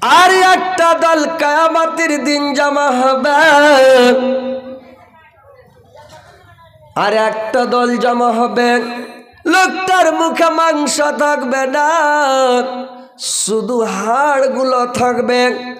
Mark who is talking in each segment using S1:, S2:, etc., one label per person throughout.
S1: আর একটা দল কিয়ামতের দিন জমা হবে, আর একটা দল জমা হবে, লোকটার মুখে মাংস থাকবে না, শুধু হাড়গুলো থাকবে।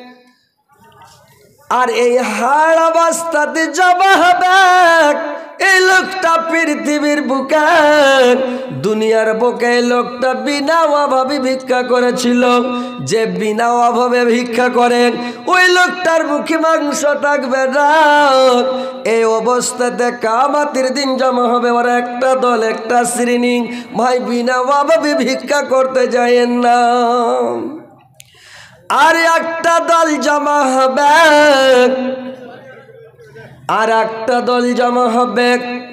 S1: আর এই হাড় অবস্থাতে জমা হবে এই লোকটা পৃথিবীর বুকে, দুনিয়ার বুকে লোকটা বিনা অভাবে ভিক্ষা করেছিল। যে বিনা অভাবে ভিক্ষা করে ওই লোকটার মুখে মাংস থাকবে না। এই অবস্থাতে কিয়ামতের দিন জমা হবে ওর একটা দল, একটা শ্রেণী। ভাই বিনা অভাবে ভিক্ষা করতে যায়েন না। আর একটা দল জমা হবে, আর একটা দল জমা হবে,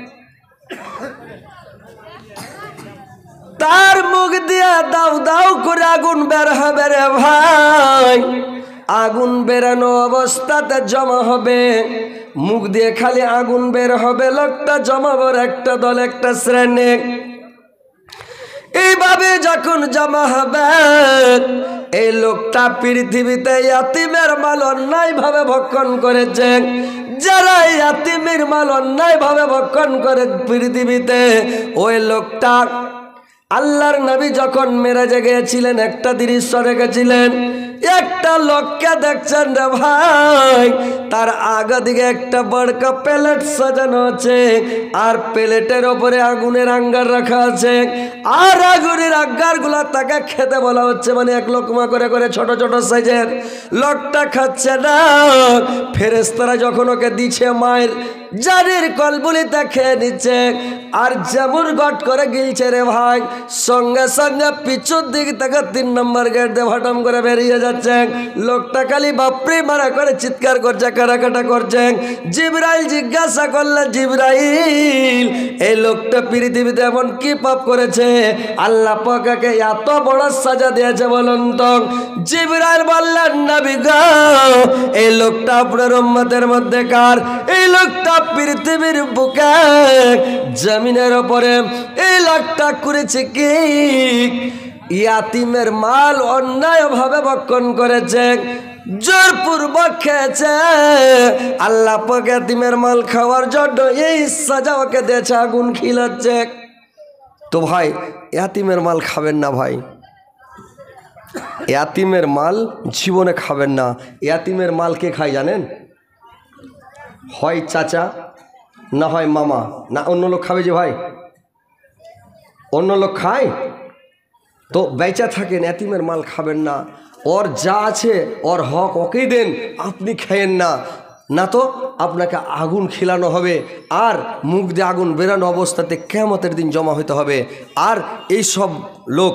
S1: তার মুখ দিয়ে দাউ দাউ করে আগুন বের হবে রে ভাই। আগুন বেরানো অবস্থাতে জমা হবে, মুখ দিয়ে খালি আগুন বের হবে, লোকটা জমাবার একটা দল, একটা শ্রেণী। এইভাবে যখন জমা হবে এই লোকটা পৃথিবীতে ইয়াতিমের মাল অন্যায় ভাবে ভক্ষণ করেছে। যারা ইয়াতিমের মাল অন্যায় ভাবে ভক্ষণ করে পৃথিবীতে, ওই লোকটা আল্লাহর নবী যখন মেরাজে গিয়েছিলেন একটা দৃশ্য রেখেছিলেন। একটা লোককে দেখছেন রে ভাই, তার আগে দিকে একটা বড়কা প্লেট সাজানো আছে, আর প্লেটের ওপরে আগুনের আঙ্গার রাখা আছে, আর আগুনের আঙ্গার গুলা তাকে খেতে বলা হচ্ছে, মানে এক লোকমা করে করে ছোট ছোট সাইজের। লোকটা খাচ্ছে না, ফেরেশতারা যখন ওকে দিচ্ছে মায়ের জারির কলবুলিতে খেয়ে নিচ্ছে, আর যেমন গট করে গিলছে রে ভাই, সঙ্গে সঙ্গে পিছুর দিক থেকে 3 নম্বর গেট দিয়ে ভাটাম করে বেরিয়ে যাচ্ছে। লোকটা খালি বাপরে মারা করে চিৎকার করছে, কাটাকাটা করছে। জিবরাইল জিজ্ঞাসা করলেন, জিবরাইল এই লোকটা পৃথিবীতে এমন কি পাপ করেছে আল্লাহ পাক একে এত বড় সাজা দিয়েছে বলুন তো? জিবরাইল বললেন, নবী গো এই লোকটা আপনার উম্মতের মধ্যে কার? এই লোকটা পৃথিবীর বুকে জমিনের উপরে এই লোকটা করেছে কি? ইয়াতিমের মাল অন্যায় ভাবে ভক্ষণ করেছে, জোরপূর্বক খেয়েছে। আল্লাহ পাক ইয়াতিমের মাল খাওয়ার জন্য এই সাজা ওকে দিয়েছে, আগুন খিলাচ্ছে। তো ভাই ইয়াতিমের মাল খাবেন না ভাই, ইয়াতিমের মাল জীবনে খাবেন না। ইয়াতিমের মাল কে খায় জানেন? হয় চাচা, না হয় মামা, না অন্য লোক খাবে। যে ভাই অন্য লোক খায় তো বেচা থাকেন, ইয়াতিমের মাল খাবেন না। ওর যা আছে ওর হক ওকেই দেন, আপনি খায়েন না, না তো আপনাকে আগুন খিলানো হবে, আর মুখ দিয়ে আগুন বেরানো অবস্থাতে কিয়ামতের দিন জমা হতে হবে। আর এই সব লোক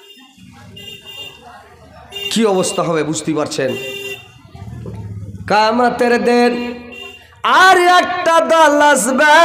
S1: কি অবস্থা হবে বুঝতেই পারছেন। কিয়ামতের দিন আর একটা দল আসবে,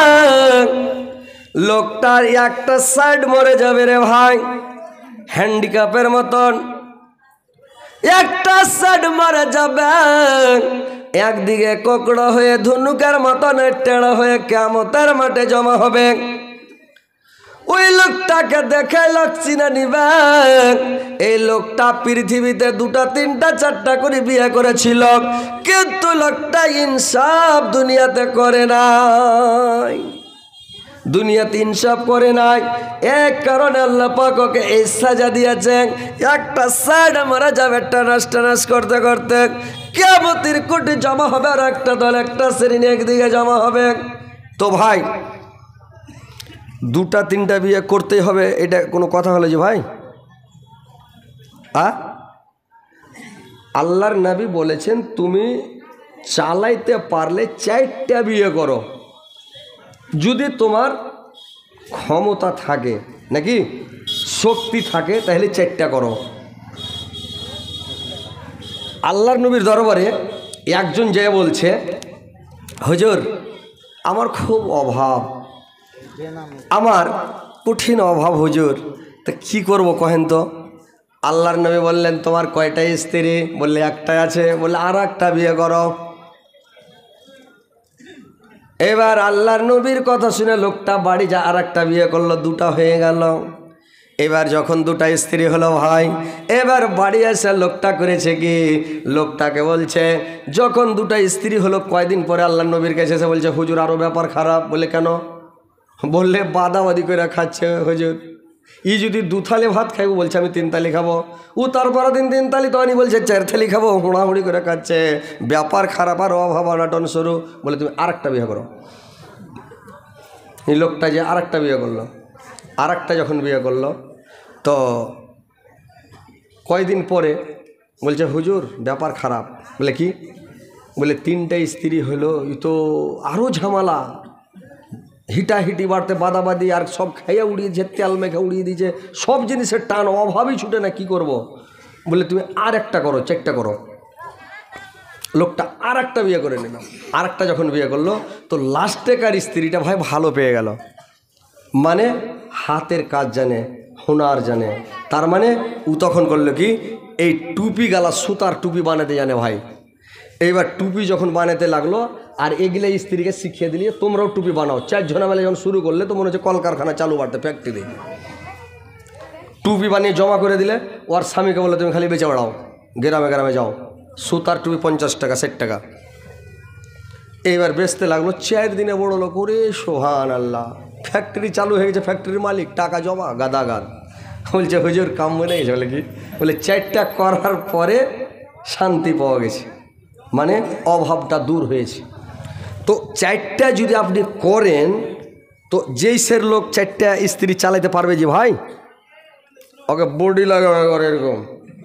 S1: লোকটার একটা সাইড মরে যাবে রে ভাই, হ্যান্ডিক্যাপের মতন একটা সাইড মরে যাবে। একদিকে কোকড়া হয়ে ধনুকের মতন টেড়া হয়ে কিয়ামতের মাঠে জমা হবে। ওই লোকটাকে দেখে লোক চিনে নিবে, এই লোকটা পৃথিবীতে 2টা 3টা 4টা করে বিয়ে করেছিল, কিন্তু লোকটা ইনসাফ দুনিয়াতে করে নাই, দুনিয়াতে ইনসাফ করে নাই। এক কারণে আল্লাহ পাক ওকে এই সাজা দিয়েছেন। একটা সাইড মারা যাবে টানাস টানাস করতে করতে, কিয়ামতের কোটে জমা হবে, আর একটা দল, একটা শ্রেণী একদিকে জমা হবে। তো ভাই 2টা 3টা বিয়ে করতেই হবে, এটা কোনো কথা হলো যে ভাই? আল্লাহর নবী বলেছেন তুমি চালাইতে পারলে 4টা বিয়ে করো, যদি তোমার ক্ষমতা থাকে, নাকি শক্তি থাকে, তাহলে 4টা করো। আল্লাহর নবীর দরবারে একজন যে বলছে, হুজুর আমার খুব অভাব, আমার কঠিন অভাব হুজুর, তা কী করবো কহেন তো? আল্লাহর নবী বললেন, তোমার কয়টা স্ত্রী? বললে একটাই আছে। বললে আর একটা বিয়ে করো। এবার আল্লাহর নবীর কথা শুনে লোকটা বাড়ি যা আর একটা বিয়ে করলো, 2টা হয়ে গেল। এবার যখন দুটা স্ত্রী হলো ভাই, এবার বাড়ি এসে লোকটা করেছে কি, লোকটাকে বলছে যখন দুটা স্ত্রী হলো কয়দিন পরে আল্লাহ নবীর কাছে এসে বলছে হুজুর আরও ব্যাপার খারাপ। বলে কেন? বললে বাদাবাদি করে খাচ্ছে হুজুর, ই যদি 2 থালি ভাত খাইবো বলছে আমি 3 থালি খাবো, ও তারপর দিন 3 থালি, তখনই বলছে 4 থালি খাবো, হুড়াহুড়ি করে খাচ্ছে, ব্যাপার খারাপ আর অভাব অনাটন শুরু। বলে তুমি আরেকটা বিয়ে করো। এই লোকটা যে আরেকটা বিয়ে করলো, আরেকটা যখন বিয়ে করলো তো কয়দিন পরে বলছে হুজুর ব্যাপার খারাপ। বলে কি? বলে 3টা স্ত্রী হলো, ই তো আরও ঝামেলা, হিটাহিটি বাড়তে বাদাবাদি, আর সব খাইয়া উড়িয়েছে, তেল মেখে উড়িয়ে দিয়েছে, সব জিনিসের টান, অভাবই ছুটে না, কি করব? বলে তুমি আর একটা করো, 4টা করো। লোকটা আর একটা বিয়ে করে নিল। আর একটা যখন বিয়ে করলো তো লাস্টেকার স্ত্রীটা ভাই ভালো পেয়ে গেল, মানে হাতের কাজ জানে, হুনার জানে। তার মানে ও তখন করলো কি, এই টুপি গালা সুতার টুপি বানাতে জানে ভাই। এইবার টুপি যখন বানাতে লাগলো, আর এগুলো স্ত্রীকে শিখিয়ে দিলে তোমরাও টুপি বানাও। 4 জনা মেলে যখন শুরু করলে তো মনে হচ্ছে কলকারখানা চালু বাড়তে, ফ্যাক্টরি। টুপি বানিয়ে জমা করে দিলে, ওর স্বামীকে বলে তুমি খালি বেচে বেড়াও, গ্রামে গ্রামে যাও, সুতার টুপি 50 টাকা 60 টাকা। এইবার বেচতে লাগলো, 4 দিনে বড় লোক। ওরে সোহান আল্লাহ, ফ্যাক্টরি চালু হয়ে গেছে, ফ্যাক্টরির মালিক, টাকা জমা গাদাগাদ। বলছে হুজুর কাম মনে গেছে। বলে কি? বলে 4টা করার পরে শান্তি পাওয়া গেছে, মানে অভাবটা দূর হয়েছে। তো 4টা যদি আপনি করেন তো যেই সের লোক 4টা স্ত্রী চালাইতে পারবে যে ভাই, ওকে বডি লাগাবে করে এরকম,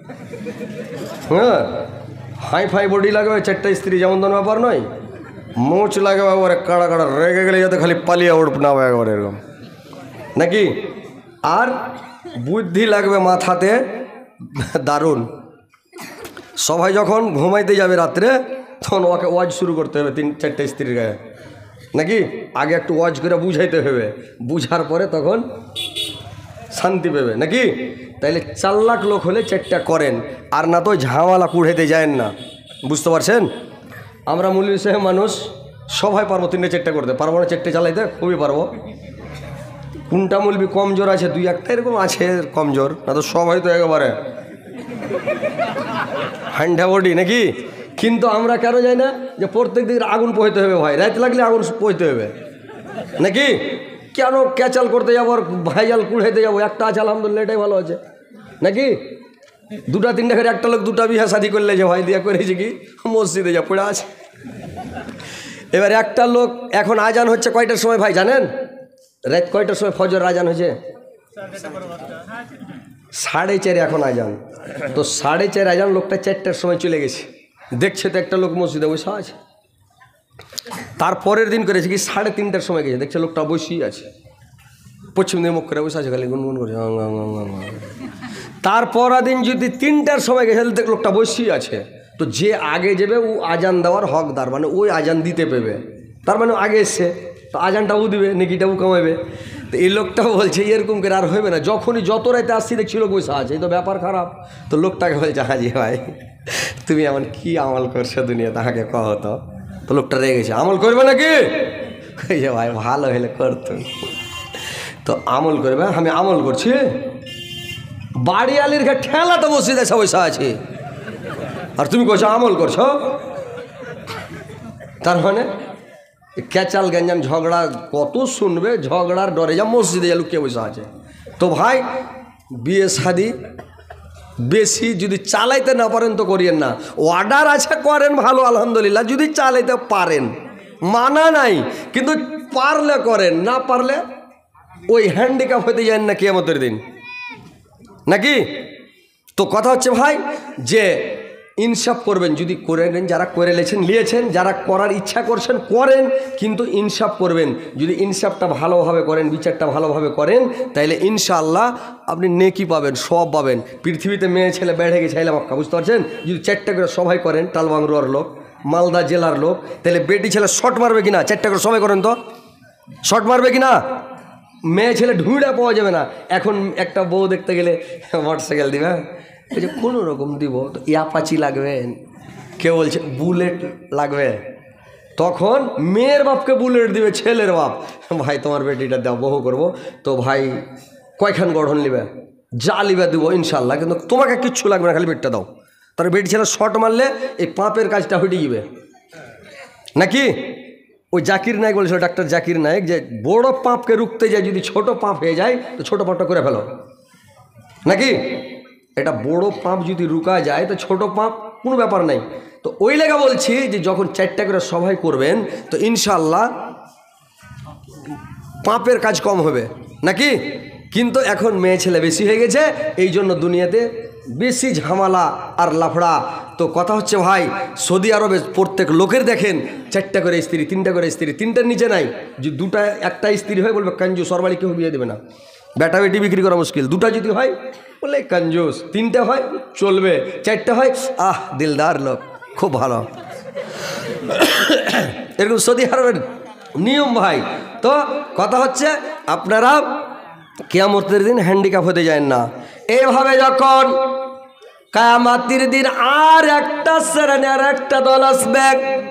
S1: হ্যাঁ হাই ফাই বডি লাগাবে, 4টা স্ত্রী যেমন তেমন ব্যাপার নয়, মোচ লাগাবে ওরে কাড়া কাড়া, রেগে গেলে যাতে খালি পালিয়ে উঠ না একবার এরকম নাকি। আর বুদ্ধি লাগবে মাথাতে দারুণ। সবাই যখন ঘুমাইতে যাবে রাত্রে তখন ওকে ওয়াজ শুরু করতে হবে 3-4টা স্ত্রীর গায়ে নাকি। আগে একটু ওয়াজ করে বুঝাইতে হবে, বুঝার পরে তখন শান্তি পেবে নাকি। তাইলে 4 লাখ লোক হলে 4টা করেন, আর না তো ঝামেলা কুড়াইতে যায়েন না। বুঝতে পারছেন? আমরা মৌলভী সাহেব মানুষ, সবাই পারবো 3-4টা করতে, পারবো না 4টে চালাইতে? খুবই পারবো। কোনটা মৌলভী কমজোর আছে? 2-1টা এরকম আছে কমজোর, না তো সবাই তো একেবারে হান্ডা বডি নাকি। কিন্তু আমরা কেন যাই না? যে প্রত্যেক দিন আগুন পোহাইতে হবে ভাই, রাত লাগলে আগুন পোহাইতে হবে নাকি। কেন ক্যাচাল করতে যাবো আর ভাইজাল কুড়াইতে যাবো? একটা আছে আলহামদুলিল্লাহ, এটাই ভালো আছে নাকি। 2-3টা করে একটা লোক 2টা বিয়ে শাদি করলে যে ভাই দিয়া করেছে কি, মসজিদে যা পড়ে আছে। এবার একটা লোক, এখন আজান হচ্ছে কয়টার সময় ভাই জানেন? রাত কয়টার সময় ফজর আজান হয়েছে? 4:30 এখন আজান। তো 4:30 আজান, লোকটা 4টার সময় চলে গেছে, দেখছে তো একটা লোক মসজিদে বসে আছে। তারপরের দিন করেছে কি, 3:30টার সময় গেছে, দেখছে লোকটা বসেই আছে, পশ্চিম দিকে মুখ করে বসে আছে, খালি গুনগুন করছে। তারপর দিন যদি 3টার সময় গেছে, দেখ লোকটা বসেই আছে। তো যে আগে যাবে ও আজান দেওয়ার হকদার, মানে ওই আজান দিতে পেবে, তার মানে আগে এসছে তো আজানটাও দিবে, নেকিটাও কামাইবে। তো এই লোকটাও বলছে এরকম করে আর হইবে না, যখনই যত রাইতে আসছি দেখছি লোক বসে আছে, এই তো ব্যাপার খারাপ। তো লোকটাকে বলছে হাজি ভাই তুমি এমন কি আমল করছো দুনিয়া, তাহাকে কহ তো। তো লোকটা রেগে গেছে, আমল করবে নাকি? যে ভাই ভালো হলে করতো। তো আমল করবে, আমি আমল করছি, বাড়ি আলির ঘাট ঠেলা তো মসজিদে এসে বসে আছে, আর তুমি কইছো আমল করছো। তার মানে ক্যাচাল গঞ্জাম ঝগড়া কত শুনবে, ঝগড়ার ডরে যা মসজিদে যা লুকিয়ে বসে আছে। তো ভাই বিয়ে শাদি বেশি যদি চালাইতে না পারেন তো করিয়েন না। অর্ডার আছে করেন, ভালো আলহামদুলিল্লাহ, যদি চালাইতে পারেন মানা নাই, কিন্তু পারলে করেন, না পারলে ওই হ্যান্ডিক্যাপ হইতে যান না কিয়ামতের দিন নাকি। তো কথা হচ্ছে ভাই যে ইনসাফ করবেন, যদি করে নেন, যারা করে নিয়েছেন, যারা করার ইচ্ছা করছেন করেন, কিন্তু ইনসাফ করবেন। যদি ইনসাফটা ভালোভাবে করেন, বিচারটা ভালোভাবে করেন, তাইলে ইনশাআল্লাহ আপনি নেকি পাবেন, সব পাবেন। পৃথিবীতে মেয়ে ছেলে বেড়ে গেছে চাইলে মক্কা, বুঝতে পারছেন? যদি 4টা করে সবাই করেন, টালবাংরুয়ার লোক, মালদা জেলার লোক, তাহলে বেটি ছেলে শট মারবে কিনা? 4টা করে সবাই করেন তো, শট মারবে কিনা? মেয়ে ছেলে ঢুঁড়া পাওয়া যাবে না। এখন একটা বউ দেখতে গেলে মোটরসাইকেল দিবে, যে কোনো রকম দিব, তো অ্যাপাচি লাগবে, কেউ বলছে বুলেট লাগবে, তখন মেয়ের বাপকে বুলেট দিবে ছেলের বাপ। ভাই তোমার বেটিটা দাও, বহু করবো, তো ভাই কয়খান গঠন নিবে? যা লিবে দেবো ইনশাল্লাহ, কিন্তু তোমাকে কিচ্ছু লাগবে না, খালি বেডটা দাও। তার বেড ছেলে শর্ট মারলে এই পাপের কাজটা হয়ে যাবে নাকি? ওই জাকির নায়ক বলেছিল, ডাক্তার জাকির নায়ক, যে বড় পাপকে রুখতে যায় যদি ছোট পাপ হয়ে যায় তো ছোট পাপটা করে ফেলো নাকি? এটা বড় পাপ যদি রুকা যায় তো ছোট পাপ কোনো ব্যাপার নাই। তো ওই লেগা বলছি যে যখন 4টা করে সবাই করবেন তো ইনশাল্লাহ পাপের কাজ কম হবে নাকি? কিন্তু এখন মেয়ে ছেলে বেশি হয়ে গেছে, এই জন্য দুনিয়াতে বেশি ঝামেলা আর লাফড়া। তো কথা হচ্ছে ভাই, সৌদি আরবে প্রত্যেক লোকের দেখেন 4টা করে স্ত্রী, 3টা করে স্ত্রী, 3টার নিচে নাই। যে দুটা একটা স্ত্রী হয় বলবে কঞ্জুস, সরবাড়ি কেউ বিয়ে দেবে না, বেটা বেটি বিক্রি করা মুশকিল। 2টা যদি হয় বলে কঞ্জুস, 3টে হয় চলবে, 4টা হয় আহ দিলদার লোক, খুব ভালো। এরকম সৌদি আরবের নিয়ম ভাই। তো কথা হচ্ছে আপনারা কিয়ামতের দিন হ্যান্ডিক্যাপ হতে যায় না। এভাবে যখন কিয়ামতের দিন আর একটা শ্রেণী আর একটা দল আসবে,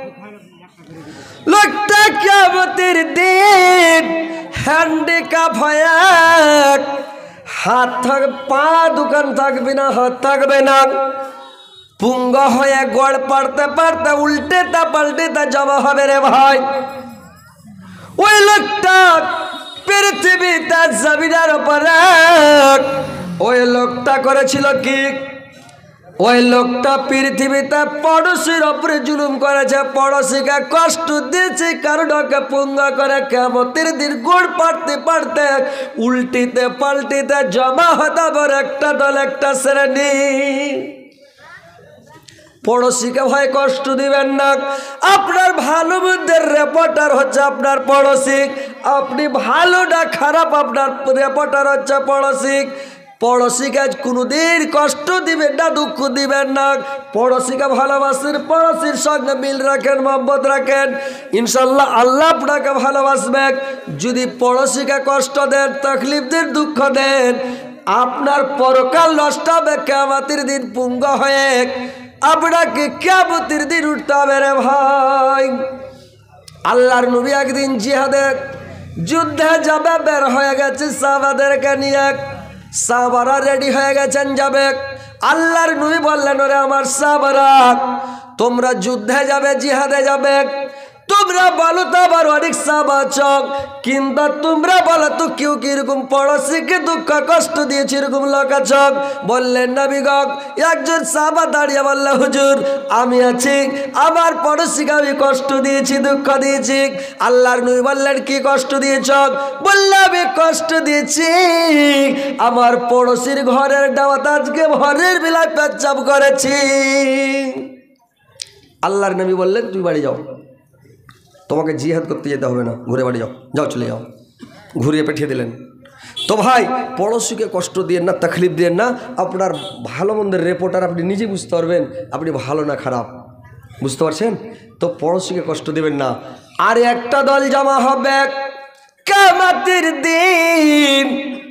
S1: লোকটা কিয়ামতের দিন হ্যান্ডিক্যাপ হয়ে হাত থাকবে, পা দোকান থাকবে না, হাত থাকবে না, পুঙ্গ হয়ে গড় পাড়তে পারতে উল্টে তা পাল্টে তা জমা হবে রে ভাই। ওই লোকটা পৃথিবীতে জমিনের উপরে ওই লোকটা করেছিল কি? ওই লোকটা পৃথিবীতে পড়োশির উপরে জুলুম করেছে, পড়োশিকে কষ্ট দিয়েছে, কারণকে পুঙ্গ করে কিয়ামতের দিন গোড় পাড়তে পারতে উল্টিতে পাল্টিতে জমা হতে পারে একটা দল, একটা শ্রেণী। পড়োশিকে ভয় কষ্ট দিবেন না। আপনার ভালো মন্দের রেপোর্টার হচ্ছে আপনার পড়োশি, আপনি ভালো না খারাপ আপনার রেপোর্টার হচ্ছে পড়োশি। পড়োশিকে কোনোদিন কষ্ট দিবেন না, দুঃখ দিবেন না। পড়োশিকে ভালোবাসেন, পড়োশির সঙ্গে মিল রাখেন, মহব্বত রাখেন, ইনশাল্লাহ আল্লাহ আপনাকে ভালোবাসবেন। যদি পড়োশিকে কষ্ট দেন, তকলিফ দেন, দুঃখ দেন, আপনার পরকাল নষ্ট হবে, কিয়ামতের দিন পুঙ্গ হয়ে আপনাকে কিয়ামতের দিন উঠতে হবে রে ভাই। আল্লাহর নবী একদিন জিহাদে যুদ্ধে যাবে, বের হয়ে গেছে সাহাবাদেরকে নিয়ে, সাহাবারা রেডি হয়ে গেছেন যাবে। আল্লাহর নবী বললেন, ওরে আমার সাহাবারা, তোমরা যুদ্ধে যাবে, জিহাদে যাবে, তোমরা বলো তো আবার অনেক সাহাবা আছো, কিন্তু তোমরা বলো তো কেউ কিরকম পড়োশিকে দুঃখ কষ্ট দিয়েছে এরকম লোক আছো? বললেন নবীগণ, একজন সাহাবা দাঁড়িয়ে বলল, হুজুর আমি আছি, আমার পড়োশিকে আমি কষ্ট দিয়েছি, দুঃখ দিয়েছি। আল্লাহর নবী বললেন, কি কষ্ট দিয়েছ? বললে, আমি কষ্ট দিয়েছি আমার পড়োশির ঘরের দাওয়াত আজকে ভরের বেলায় পেচ্ছাপ করেছি। আল্লাহর নবী বললেন, তুই বাড়ি যাও, তোমাকে জিহাদ করতে যেতে হবে না, ঘুরে বাড়ি যাও, যাও চলে যাও, ঘুরিয়ে পাঠিয়ে দিলেন। তো ভাই, পড়োশিকে কষ্ট দিয়েন না, তকলিফ দিয়েন না। আপনার ভালো মন্দের রিপোর্টার আপনি নিজে বুঝতে পারবেন আপনি ভালো না খারাপ, বুঝতে পারছেন? তো পড়োশিকে কষ্ট দেবেন না। আর একটা দল জমা হবে কিয়ামতের দিন,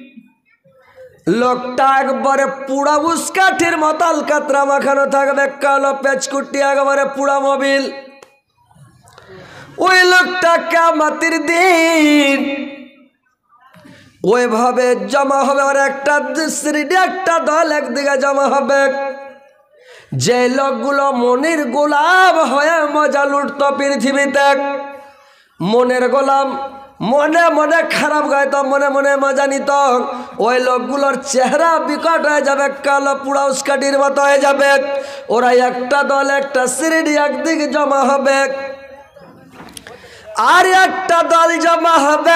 S1: লোকটা একবারে পুরা উস্কাঠির মতো আলকাতরা মাখানো থাকবে, কালো পেচকুটি, একবারে পুরা মোবিল। ওই লোকটা কিয়ামতের দিন ওইভাবে জমা হবে। আর একটা শ্রেণী, একটা দল একদিকে জমা হবে, যে লোকগুলো মনের গোলাম হয়ে মজা লুটতো পৃথিবীতে, মনের গোলাম, মনে মনে খারাপ গাইতো, মনে মনে মজা নিত, ওই লোকগুলোর চেহারা বিকট হয়ে যাবে, কালো পুরা উস্কাটির মতো হয়ে যাবে। ওরা একটা দল, একটা শ্রেণী একদিকে জমা হবে। আর একটা দল জমা হবে,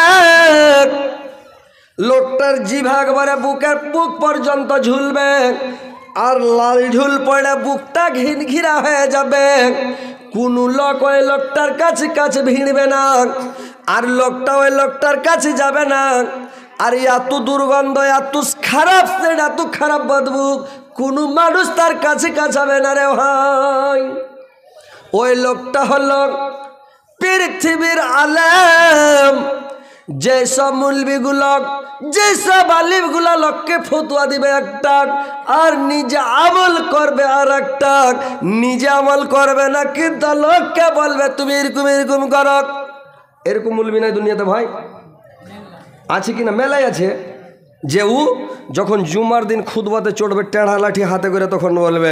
S1: লোকটার জিভা একবারে বুকের বুক পর্যন্ত ঝুলবে, আর লাল ঝুল পড়ে বুকটা ঘিনঘিরা হয়ে যাবে। কোন লোক ওই লোকটার কাছে কাছে ভিড়বে না, আর লোকটা ওই লোকটার কাছে যাবে না। আর এত দুর্গন্ধ, এত খারাপ, এত খারাপ বদবু, কোনো মানুষ তার কাছে কাছাবে না রে ভাই। ওই লোকটা হলো পৃথিবীর আলেম, যেসব মুলবিগুলো, যেসব আলিমগুলো লোককে ফতুয়া দিবে একটা, আর নিজে আমল করবে আর একটা। নিজে আমল করবে না, কিন্তু লোককে বলবে তুমি এরকম এরকম করো। এরকম মুলবি নাই দুনিয়াতে ভাই, আছে কিনা? মেলাই আছে। যে ও যখন জুমার দিন খুতবাতে চড়বে টেढ़া লাঠি হাতে করে তখন বলবে,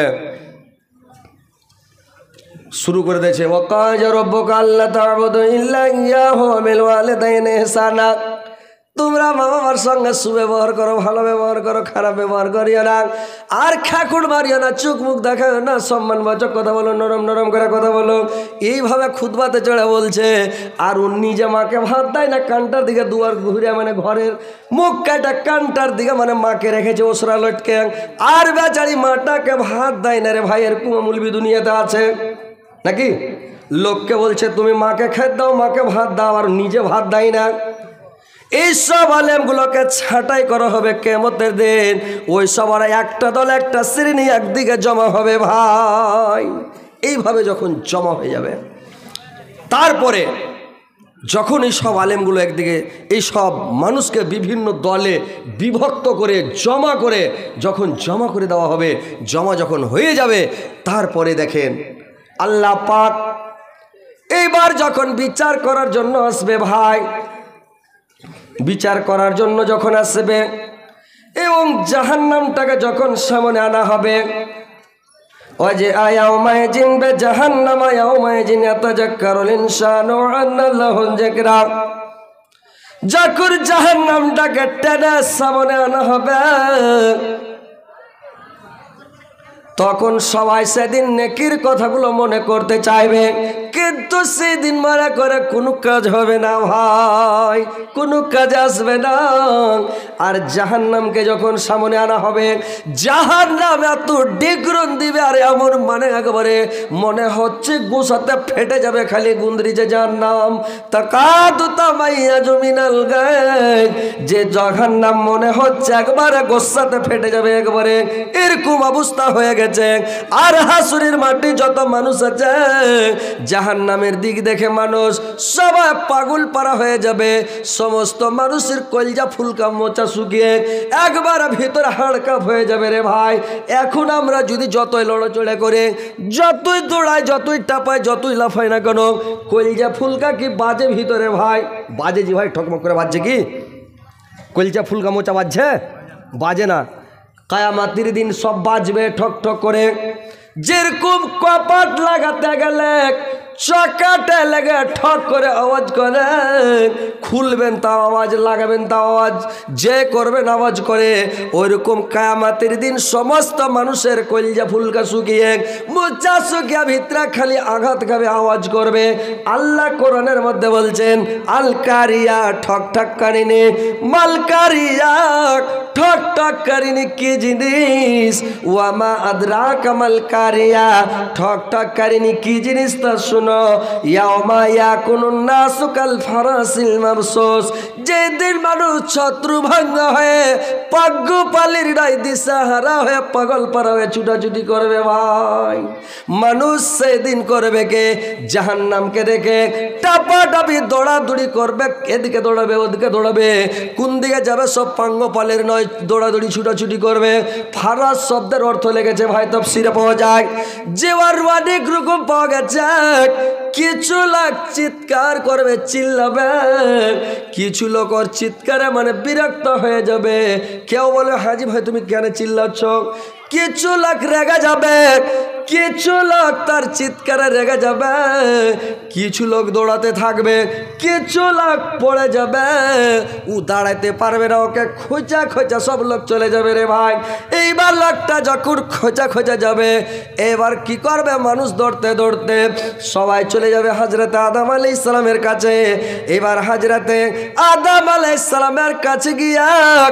S1: শুরু করে দিয়েছে ওয়াকাজা রাব্বুকা আল্লা তা'বুদু ইল্লা ইয়াহু ওয়া বিল ওয়ালিদাইনি ইহসানা। তোমরা মা বাবার সঙ্গে সুব্যবহার করো, ভালো ব্যবহার করো, খারাপ ব্যবহার করিও না, আর খাকুড় মারিও না, চোখ মুখ দেখাও না, সম্মানবাচক কথা বলো, নরম নরম করে কথা বলো। এইভাবে খুতবাতে চড়ে বলছে। আর ও নিজে মাকে ভাত দেয় না, কানটার দিকে দুয়ার ঘুরে মানে ঘরের মুখ কাটা কানটার দিকে মানে মাকে রেখেছে ওসরা লটকে। আর বেচারি মাটাকে ভাত দেয় না রে ভাই। এরকম মৌলবি দুনিয়াতে আছে নাকি? লোককে বলছে তুমি মাকে খেতে দাও, মাকে ভাত দাও, আর নিজে ভাত দেয় না। এইসব আলেমগুলোকে ছাঁটাই করা হবে কিয়ামতের দিন। ওই সব আর একটা দল একটা শ্রেণী একদিকে জমা হবে ভাই। এইভাবে যখন জমা হয়ে যাবে, তারপরে যখন এই সব আলেমগুলো একদিকে এই সব মানুষকে বিভিন্ন দলে বিভক্ত করে যখন জমা করে দেওয়া হবে, জমা যখন হয়ে যাবে, তারপরে দেখেন আল্লাহ পাক এইবার যখন বিচার করার জন্য আসবে ভাই, বিচার করার জন্য যখন আসবে এবং জাহান্নামটাকে যখন সামনে আনা হবে, ওই যে আয়াউমায় জিনবে জাহান্নামা ইয়াউমায় জিন ইয়াতাজাক্কারুল ইনসানু আন্না লাহু যিকরা। যখন জাহান্নামটাকে টেনে সামনে আনা হবে, তখন সবাই সেদিন নেকির কথাগুলো মনে করতে চাইবে, কিন্তু সেদিন মনে করে কোনো কাজ হবে না ভাই, কোনো কাজ আসবে না। আর জাহান্নামকে যখন সামনে আনা হবে, জাহান্নাম এত ডিগ্রন দিবে আর এমন মানে একেবারে মনে হচ্ছে গোসাতে ফেটে যাবে, খালি গুন্দ্রি যে জাহান্নাম তাকাদু তামাইয়াজু মিনাল গায়ব, যে জাহান্নাম মনে হচ্ছে একবারে গোসাতে ফেটে যাবে একবারে, এরকম অবস্থা হয়ে গেছে। আর হাসুরের মাটি যত মানুষ আছে, জাহান্নামের দিক দেখে মানুষ সবাই পাগল পারা হয়ে যাবে। সমস্ত মানুষের কলজা ফুলকা মোচা শুকিয়ে একবার ভিতরে হাড়কাপ হয়ে যাবে রে ভাই। এখন আমরা যদি যতই লড়াচড়া করে, যতই দৌড়াই, যতই টাপাই, যতই লাফাই না কেন, কলজা ফুলকা কি বাজে ভিতরে ভাই? বাজে জি ভাই, ঠকমক করে বাজছে কি? কলজা ফুলকা মোচা বাজছে? বাজে না। কায়ামাতির দিন সব বাজবে ঠক ঠক করে। যেরকম কপাট লাগাতে গেলে চকাটে লেগে ঠক করে আওয়াজ করে, খুলবেন তাও আওয়াজ, লাগাবেন তাও আওয়াজ, যে করবেন আওয়াজ করে, ওইরকম কায়ামাতের দিন সমস্ত মানুষের কলজা ফুলকা শুকিয়ে মোচা শুকিয়ে ভিতরে খালি আঘাত খাবে, আওয়াজ করবে। আল্লাহ কোরআনের মধ্যে বলছেন আল কারিয়া, ঠক ঠক কারিনি, মাল কারিয়া, ঠক ঠক কারিনি কি জিনিস, ওয়ামা আদরাকা মাল কারিয়া, ঠক ঠক কারিনি কি জিনিস তা শুনো। ইয়াউমা ইয়াকুনুন নাসু কাল ফারাসিল মাবসুস, যেদিন মানুষ শত্রু ভাঙ্গা হয়ে পাগ্গু পালির নাই দিশাহারা হয়ে পাগল পারা হয়ে ছুটাছুটি করবে ভাই। মানুষ সেদিন করবে কে? জাহান্নামকে দেখে টাপাটাপি দৌড়াদৌড়ি করবে, এদিকে দৌড়াবে ওদিকে দৌড়াবে, কোন দিকে যাবে সব পাঙ্গপালের নয়, দৌড়াদৌড়ি ছুটাছুটি করবে। ফারাস শব্দের অর্থ লেগেছে ভাই তাফসীরে পাওয়া যায়, যে আর অনেক রকম পাওয়া গেছে। কিছু লোক চিৎকার করবে, চিল্লাবে, কিছু লোক ওর চিৎকারে মানে বিরক্ত হয়ে যাবে। কেউ বলে হাজি ভাই তুমি কেন চিল্লাচ্ছ? কিছু লোক রেগে যাবে, কিছু লোক তার চিৎকারে রেগে যাবে, কিছু লোক দৌড়াতে থাকবে, কিছু লোক পড়ে যাবে, ও দাঁড়াইতে পারবে না, ওকে খোঁচা খোঁচা সব লোক চলে যাবে রে ভাই। এইবার লোকটা যখন খোঁচা খোঁচা যাবে, এবার কি করবে? মানুষ দৌড়তে দৌড়তে সবাই চলে যাবে হযরত আদম আলাইহিস সালামের কাছে। এবার হযরতে আদম আলাইহিস সালামের কাছে গিয়া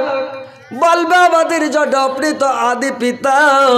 S1: বলবে আমাদের জন্য আপনি তো আদি পিতা,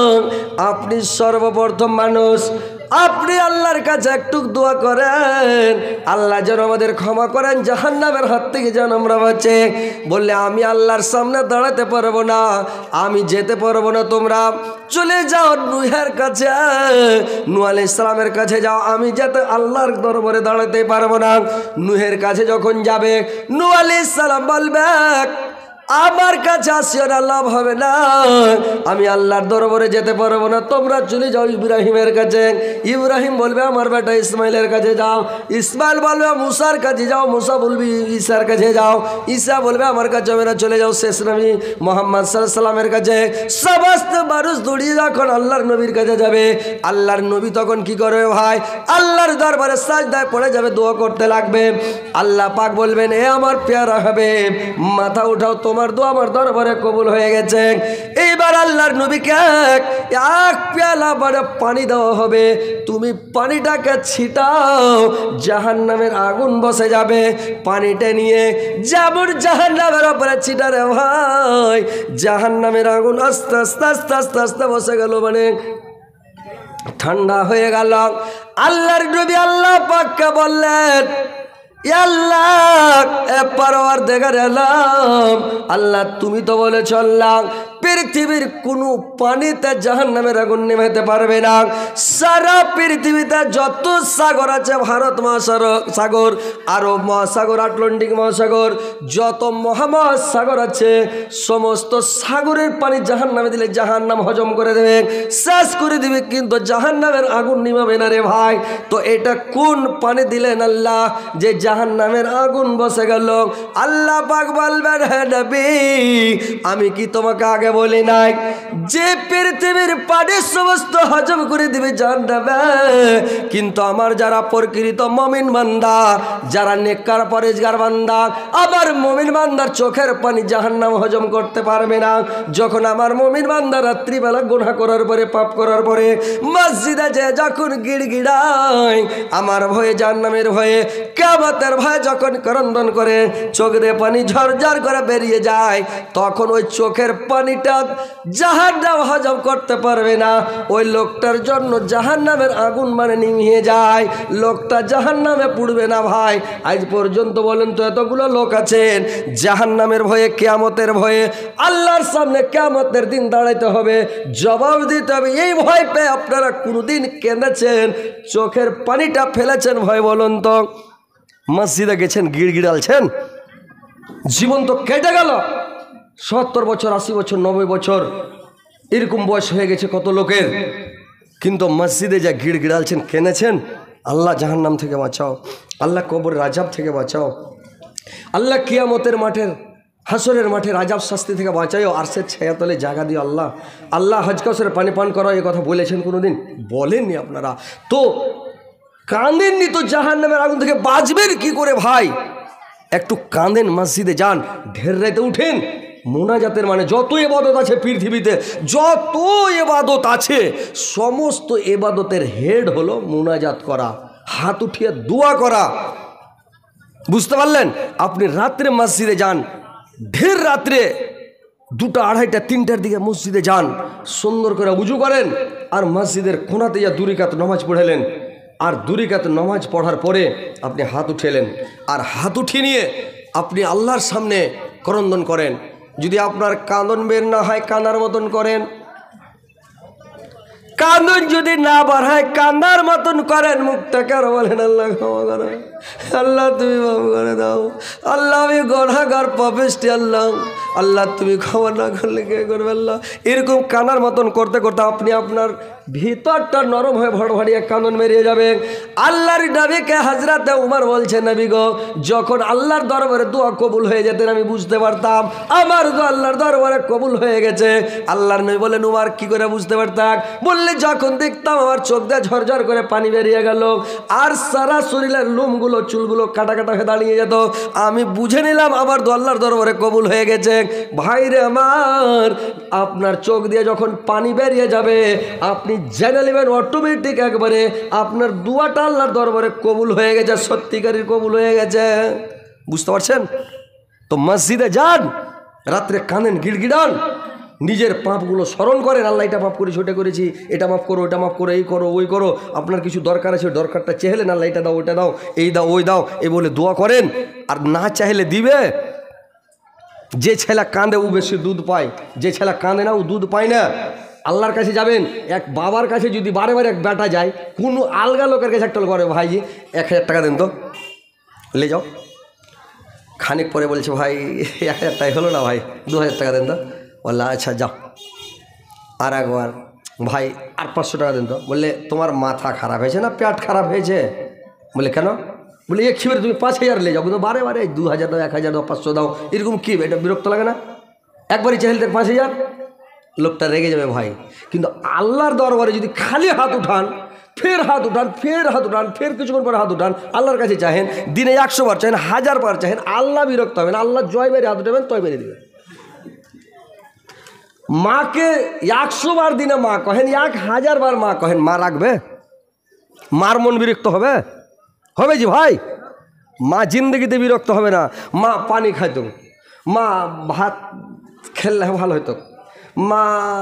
S1: আপনি সর্বপ্রথম মানুষ, আপনি আল্লাহর কাছে একটু দোয়া করেন, আল্লাহ যেন আমাদের ক্ষমা করেন, জাহান্নামের হাত থেকে যেন আমরা বাঁচে। বললে আমি আল্লাহর সামনে দাঁড়াতে পারবো না, আমি যেতে পারবো না, তোমরা চলে যাও নূহের কাছে, নূহ আলাইহিস সালামের কাছে যাও, আমি যেতে আল্লাহর দরবারে দাঁড়াতে পারবো না। নূহের কাছে যখন যাবে, নূহ আলাইহিস সালাম বলবে আমার কাছে আসিও না, লাভ হবে না। আমি আল্লাহর দরবারে যেতে পারবো না, তোমরা চলে যাও ইব্রাহিমের কাছে। ইব্রাহিম বলবে আমার বেটা ইসমাইলের কাছে যাও। ইসমাইল বলবে মুসার কাছে যাও। মুসা বলবি ঈসার কাছে যাও। ঈসা বলবে আমার কাছে হবে না, চলে যাও শেষ নবী মুহাম্মদ সাল্লাল্লাহু আলাইহি সাল্লামের কাছে। সমস্ত মানুষ দৌড়িয়ে যখন আল্লাহর নবীর কাছে যাবে, আল্লাহর নবী তখন কি করবে ভাই? আল্লাহর দরবারে সাজদায় পড়ে যাবে, দোয়া করতে লাগবে। আল্লাহ পাক বলবেন, এ আমার পেয়ারা হবে, মাথা উঠাও, তোমার দোয়া আমার দরবারে কবুল হয়ে গেছে। এইবার আল্লাহর নবীকে এক পেয়ালা বড় পানি দেওয়া হবে, তুমি পানিটাকে ছিটাও, জাহান্নামের আগুন বসে যাবে। পানিটা নিয়ে যেমন জাহান্নামের উপরে ছিটারে ভাই, জাহান্নামের আগুন আস্তে আস্তে আস্তে আস্তে আস্তে বসে গেল, মানে ঠান্ডা হয়ে গেল। আল্লাহর নবী আল্লাহ পাককে বললেন, আল্লাহ পরওয়ারদিগার আলম, আল্লাহ তুমি তো বলেছ আল্লাহ পৃথিবীর কোনো পানিতে জাহান্নামের আগুন নেভাতে পারবে না। সারা পৃথিবীতে যত সাগর আছে, ভারত মহাসাগর, আরব মহাসাগর, আটলান্টিক মহাসাগর, যত মহামহাসাগর আছে, সমস্ত সাগরের পানি জাহান্নামে দিলে জাহান্নাম হজম করে দেবে, শেষ করে দিবে, কিন্তু জাহান্নামের আগুন নিভাবে না রে ভাই। তো এটা কোন পানি দিলেন আল্লাহ যে জাহান্নামের আগুন বসে গেল? আল্লাহ পাক বলবেন, হে নবী আমি কি তোমাকে আগে বলি নাই যে পৃথিবীর পানি সমস্ত হজম করে দিবে জাহান্নামে? কিন্তু আমার যারা প্রকৃত মুমিন বান্দা, যারা নেককার পরেজগার বান্দা, আবার মুমিন বান্দার চোখের পানি জাহান্নাম হজম করতে পারবে না। যখন আমার মুমিন বান্দা রাত্রিবেলা গুনাহ করার পরে, পাপ করার পরে মসজিদে যে যখন গিড়গিড়ায় আমার ভয়ে, জাহান্নামের ভয়ে, কিয়ামতের ভয়ে যখন ক্রন্দন করে, চোখ দিয়ে পানি ঝরঝর করে বেরিয়ে যায়, তখন ওই চোখের পানিটা জাহান্নাম হজম করতে পারবে না। ওই লোকটার জন্য জাহান্নামের আগুন মানে নিভিয়ে যায়, লোকটা জাহান্নামে পুড়বে না ভাই। আজ পর্যন্ত বলেন তো এতগুলো লোক আছেন জাহান্নামের ভয়ে, কিয়ামতের ভয়ে, আল্লাহর সামনে কিয়ামতের দিন দাঁড়াইতে হবে, জবাব দিতে হবে, এই ভয় পেয়ে আপনারা কোনোদিন কেঁদেছেন, চোখের পানিটা ফেলেছেন ভয়? বলুন তো, মসজিদে গেছেন, গিড়গিড়ালছেন, জীবন তো কেটে গেল, 70 বছর, 80 বছর, 90 বছর এরকম বয়স হয়ে গেছে কত লোকের, কিন্তু মসজিদে যা গিড়গিড়ালছেন, কেনেছেন, আল্লাহ জাহান্নাম থেকে বাঁচাও, আল্লাহ কবরের আযাব থেকে বাঁচাও, আল্লাহ কিয়ামতের মাঠের, হাসরের মাঠের আযাব শাস্তি থেকে বাঁচাও, আর সে ছায়াতলে জায়গা দিও আল্লাহ। আল্লাহ হজ কাউসারে পানি পান করাও, এই কথা বলেছেন কোনোদিন? বলেননি আপনারা তো, কাঁদেননি তো, জাহান্নামের আগুন থেকে বাঁচবেন কি করে ভাই? একটু কাঁদেন, মসজিদে যান, ঢের রাতে উঠেন, মোনাজাতের মানে যত ইবাদত আছে পৃথিবীতে, যত ইবাদত আছে, সমস্ত ইবাদতের হেড হলো মোনাজাত করা, হাত উঠিয়ে দোয়া করা। বুঝতে পারলেন? আপনি রাত্রে মসজিদে যান, ঢের রাত্রে 2টা, 2:30, 3টার দিকে মসজিদে যান, সুন্দর করে উজু করেন, আর মসজিদের কোণাতে যা 2 রাকাত নামাজ পড়েলেন, আর 2 রাকাত নামাজ পড়ার পরে আপনি হাত উঠেলেন, আর হাত উঠিয়ে নিয়ে আপনি আল্লাহর সামনে ক্রন্দন করেন। যদি আপনার কাঁদন বের না হয়, কান্নার মতন করেন, কাঁদন যদি না বাড়ায়, কান্নার মতন করেন, মুখটাকে আর বলেন আল্লাহ ক্ষমা করো, আল্লাহ তুমি মাফ করে দাও, আল্লাহ আমি গুনাহগার পাপিষ্টি, আল্লাহ আল্লাহ তুমি ক্ষমা না করলে কে করবে আল্লাহ। এরকম কান্নার মতন করতে করতে আপনি আপনার ভিতরটা নরম হয়ে ভড়ভড়িয়ে কাঁদন বেরিয়ে যাবে। আল্লাহর নবীকে হযরতে উমর বলছে, নবী গো, যখন আল্লাহর দরবারে দোয়া কবুল হয়ে যেতেন আমি বুঝতে পারতাম আমার দোয়া আল্লাহর দরবারে কবুল হয়ে গেছে। আল্লাহর নবী বলেন, উমর কি করে বুঝতে পারতাম? বললে যখন দেখতাম আমার চোখ দিয়ে ঝরঝর করে পানি বেরিয়ে গেল, আর সারা শরীরের লোমগুলো, চুলগুলো কাটা কাটা হয়ে দাঁড়িয়ে যেত, আমি বুঝে নিলাম আমার দোয়া আল্লাহর দরবারে কবুল হয়ে গেছে। ভাইরে আমার, আপনার চোখ দিয়ে যখন পানি বেরিয়ে যাবে, আপনি জেনে নেবেন অটোমেটিক একবারে আপনার দোয়াটা আল্লাহর দরবারে কবুল হয়ে গেছে, সত্যিকারের কবুল হয়ে গেছে। বুঝতে পারছেন তো? মসজিদে যান, রাত্রে কাঁদেন, গিড়গিড়ান, নিজের পাপগুলো স্মরণ করেন, আল্লাহ এটা পাপ করেছি, ওটা করেছি, এটা মাফ করো, ওটা মাফ করো, এই করো, ওই করো, আপনার কিছু দরকার আছে, দরকারটা চেহেলেন, আল্লাহ এটা দাও, ওইটা দাও, এই দাও, ওই দাও, এই বলে দোয়া করেন। আর না চাইলে দিবে। যে ছেলে কাঁদে ও বেশি দুধ পায়, যে ছেলে কাঁদে না ও দুধ পায় না। আল্লাহর কাছে যাবেন, এক বাবার কাছে যদি বারে বারে এক বেটা যায়, কোনো আলগা লোকের কাছে একটা করে, ভাইজি 1000 টাকা দেন তো, লে যাও, খানিক পরে বলছে ভাই 1000 টাকা হলো না ভাই, 2000 টাকা দেন তো। বললে আচ্ছা যাও। আর একবার ভাই আর 500 টাকা দেন তো। বললে তোমার মাথা খারাপ হয়েছে না পেট খারাপ হয়েছে? বলে কেন? বলে এ খিবের তুমি 5000 লে যাও, কিন্তু বারে বারে 2000 দাও, 1000 দাও, 500 দাও, এরকম কি? এটা বিরক্ত লাগে না? একবারই চাইলে দেখ 5000, লোকটা রেগে যাবে ভাই। কিন্তু আল্লাহর দরবারে যদি খালি হাত উঠান, ফের হাত উঠান, ফের হাত উঠান, ফের কিছুক্ষণ পরে হাত উঠান, আল্লাহর কাছে চাহেন, দিনে 100 বার চাহেন, 1000 বার চাহেন, আল্লাহ বিরক্ত হবেন। আল্লাহ জয় বেড়ে হাত উঠাবেন, তয় বেড়ে দেবেন। মাকে 100 বার দিনে মা কহেন, 1000 বার মা কহেন, মা রাখবে? মার মন বিরক্ত হবে? হবে জি ভাই? মা জিন্দগিতে বিরক্ত হবে না। মা পানি খাইত, মা ভাত খেললে ভালো হইতো, মা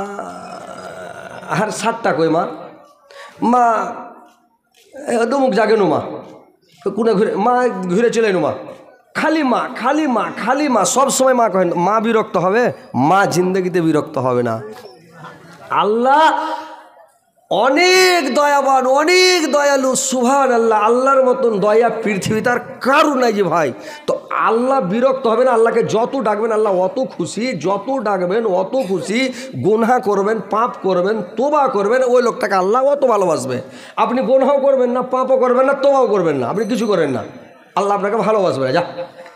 S1: আর 7টা কই মা, মা দমুক জাগে নো, মা কোনে ঘুরে, মা ঘুরে চলে নো, মা খালি মা, খালি মা, খালি মা, সব সময় মা কহেন। মা বিরক্ত হবে? মা জিন্দগিতে বিরক্ত হবে না। আল্লাহ অনেক দয়াবান, অনেক দয়ালু, সুবহানাল্লাহ। আল্লাহর মতন দয়া পৃথিবীতে আর কারো নাই যে ভাই। তো আল্লাহ বিরক্ত হবে না। আল্লাহকে যত ডাকবেন আল্লাহ অত খুশি, যত ডাকবেন অত খুশি। গুনাহ করবেন, পাপ করবেন, তোবা করবেন, ওই লোকটাকে আল্লাহ অত ভালোবাসবে। আপনি গুনাহও করবেন না, পাপও করবেন না, তোবাও করবেন না, আপনি কিছু করেন না, আল্লাহ আপনাকে ভালোবাসবে না। যা,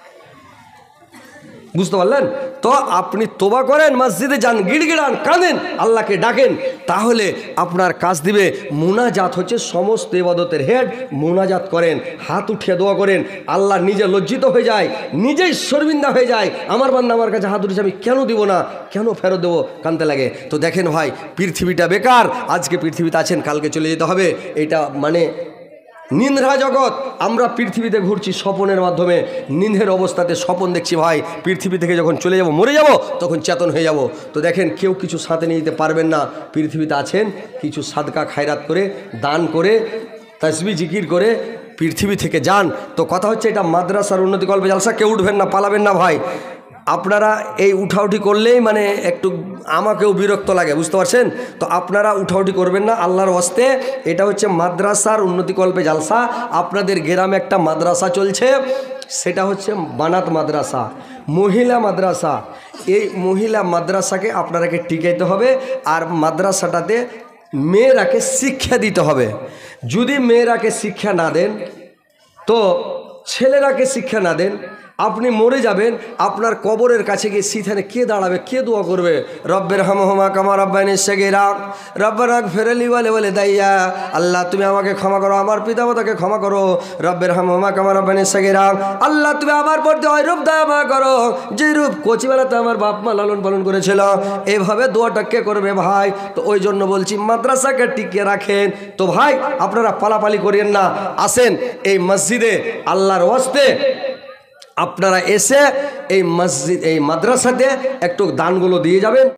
S1: বুঝতে পারলেন তো? আপনি তোবা করেন, মসজিদে যান, গিড়গিড়ান, কাঁদেন, আল্লাহকে ডাকেন, তাহলে আপনার কাজ দিবে। মুনাজাত হচ্ছে সমস্ত ইবাদতের হেড। মুনাজাত করেন, হাত উঠিয়ে দোয়া করেন, আল্লাহ নিজে লজ্জিত হয়ে যায়, নিজেই শর্মিন্দা হয়ে যায়। আমার বান্দা আমার কাছে হাত উঠেছে, আমি কেন দিব না, কেন ফেরত দেবো, কানতে লাগে। তো দেখেন ভাই, পৃথিবীটা বেকার। আজকে পৃথিবীতে আছেন, কালকে চলে যেতে হবে। এটা মানে নিন্দ্রা জগৎ। আমরা পৃথিবীতে ঘুরছি স্বপনের মাধ্যমে, নিন্দের অবস্থাতে স্বপন দেখছি ভাই। পৃথিবী থেকে যখন চলে যাব, মরে যাব, তখন চেতন হয়ে যাব। তো দেখেন, কেউ কিছু সাথে নিয়ে যেতে পারবেন না। পৃথিবীতে আছেন, কিছু সাদকা খায়রাত করে, দান করে, তাসবিহ জিকির করে পৃথিবী থেকে যান। তো কথা হচ্ছে, এটা মাদ্রাসার উন্নতিকল্প জালসা, কেউ উঠবেন না, পালাবেন না ভাই। আপনারা এই উঠাউঠি করলেই মানে একটু আমাকেও বিরক্ত লাগে, বুঝতে পারছেন? তো আপনারা উঠাউঠি করবেন না আল্লাহর হস্তে। এটা হচ্ছে মাদ্রাসার উন্নতিকল্পে জালসা। আপনাদের গ্রামে একটা মাদ্রাসা চলছে, সেটা হচ্ছে বানাত মাদ্রাসা, মহিলা মাদ্রাসা। এই মহিলা মাদ্রাসাকে আপনারাকে টিকাইতে হবে, আর মাদ্রাসাটাতে মেয়েরাকে শিক্ষা দিতে হবে। যদি মেয়েরাকে শিক্ষা না দেন, তো ছেলেরাকে শিক্ষা না দেন, আপনি মরে যাবেন। আপনার কবরের কাছে গিয়ে সিথানে কে দাঁড়াবে, কে দোয়া করবে? রব্বের হামহুমা কামা রাব্বায়ানি সগীরা, রব্বানা গফিরলি ওয়া লিওয়ালিদাইয়া। আল্লাহ তুমি আমাকে ক্ষমা করো, আমার পিতামাতাকে ক্ষমা করো। রব্বের হামহুমা কামা রাব্বায়ানি সগীরা, আল্লাহ তুমি আমার প্রতি ওইরূপ দয়া করো যে রূপ কচিবেলাতে আমার বাপ মা লালন পালন করেছিল। এইভাবে দোয়াটা কে করবে ভাই? তো ওই জন্য বলছি, মাদ্রাসাকে টিকিয়ে রাখেন। তো ভাই, আপনারা পালাপালি করিয়েন না, আসেন এই মসজিদে আল্লাহর ওয়াস্তে। আপনারা এসে এই মসজিদ, এই মাদ্রাসাতে একটু দানগুলো দিয়ে যাবেন।